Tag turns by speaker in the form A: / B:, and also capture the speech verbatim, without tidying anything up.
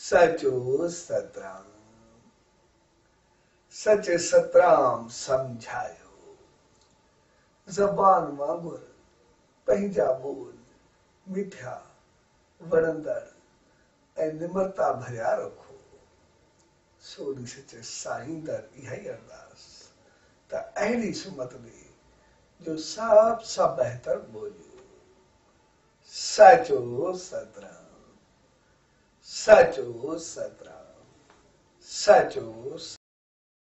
A: सचो सतराम, सच सतराम समझायो। जबान वांगुर पंहिंजा बोल मिठा वणंदड़ ऐं निमरता भरिया रखो। सोनी सचे साईं दर इहा ई अरदास त अहिड़ी सुमत ॾे जो सब सां बहितर ॿोलियो। सचो सतराम, सचो सतराम, सचो